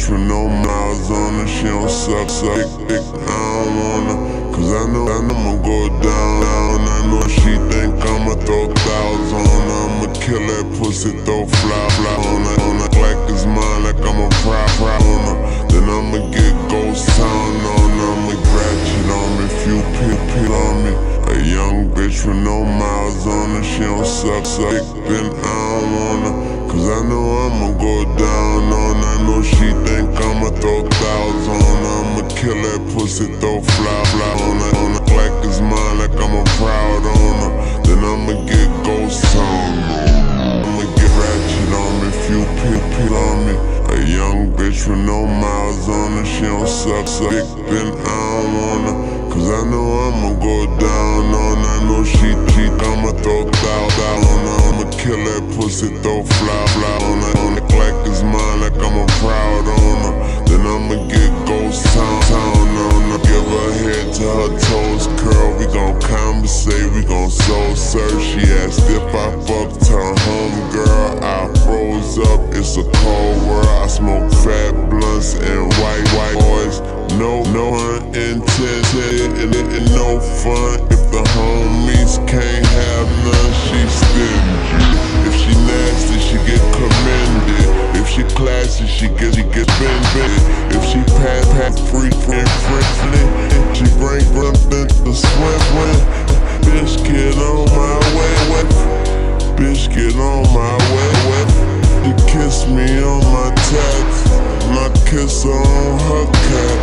bitch with no miles on her, she don't suck. I don't wanna, cause I know I'ma go down. I know she think I'ma throw thousands on her. I'ma kill that pussy, throw fly on her like it's mine, like I'm a prop on her. Then I'ma get ghost town on her. I'ma ratchet on me, few pit on me. A young bitch with no miles on her, she don't suck. Then I don't wanna, cause I know I'ma go down on her. I know she think I'ma throw thousands on her. I'ma kill that pussy, throw fly on her like it's mine, like I'm a proud on her. Then I'ma get ghost town. I'ma get ratchet on me, few pit on me. A young bitch with no miles on her, she don't suck. Then I don't wanna, cause I know I'ma go down on her. I know she I'ma throw thousands on her. I'ma kill that pussy, throw fly on her like it's mine, like I'm a proud on her. Then I'ma get ghost town on her. Give her head to her toes curl. We gon' conversate, we gon' soul search. She asked if I fucked her homegirl. I froze up, it's a cold world. I smoke fat blunts and white boys. No pun intended and no fun. If the homies can't have none, she stingy. If she nasty, she get commended. If she classy, she get bended. If she pass free and friendly, she bring something to swim with. Bitch, get on my way. Bitch, get on my way. She kiss me on my tats, and I kiss her on her cat.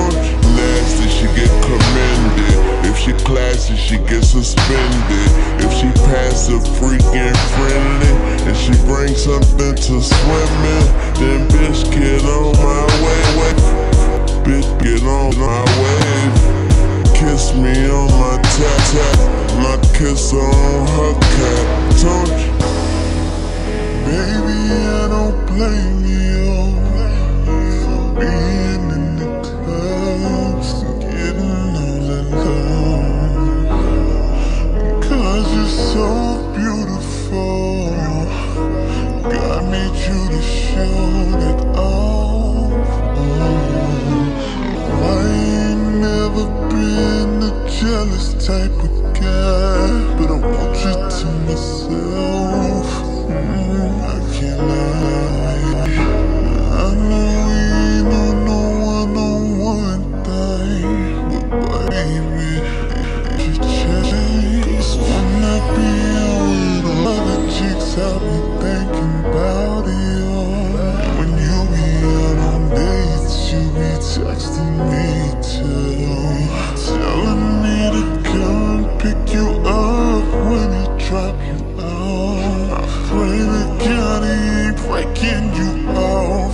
Nasty, she get commended. If she classy, she get suspended. If she passive, freaking friendly, and she brings something to swim in, then bitch, get on my way. Bitch, get on my wave. Kiss me on my tat, and I kiss her on her cat. Baby, I don't blame you for being in the clubs and getting all that love. Cause you're so beautiful, God made you to show that off. I ain't never been a jealous type of guy, but I want you to myself. I can't lie. I know we ain't on no one-on-one thing, but baby, you change. When I be out with other chicks, I'll be thinking about you. When you be out on dates, you be texting me too, telling me to come pick you up when he drop you off. I pray to God he ain't breaking you off.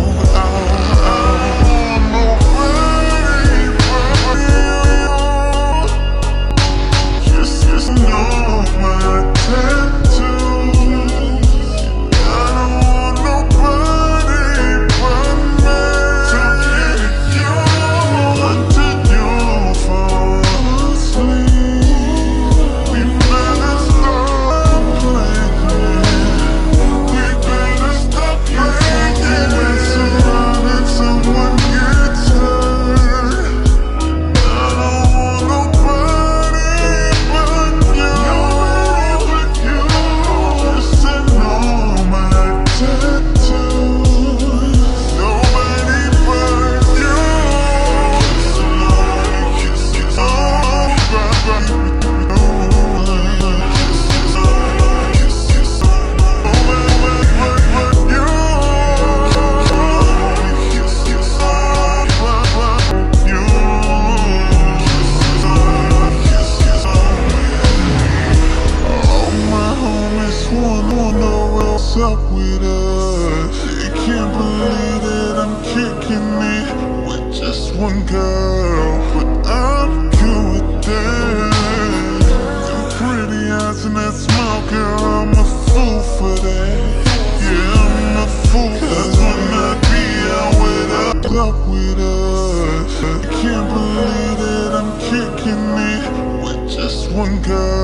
Just know my tattoos. I don't want nobody but me to get you until you fall asleep. We better stop playing. We better stop playing. Mess around and someone gets hurt. I don't want nobody but you. Just to know my tattoos. Nobody but you. Somebody kiss you. Up with us. You can't believe that I'm kicking it with just one girl, but I'm good with that. Them pretty eyes and that smile, girl, I'm a fool for that. Yeah, I'm a fool, cause when I be out with us, you can't believe that I'm kicking it with just one girl.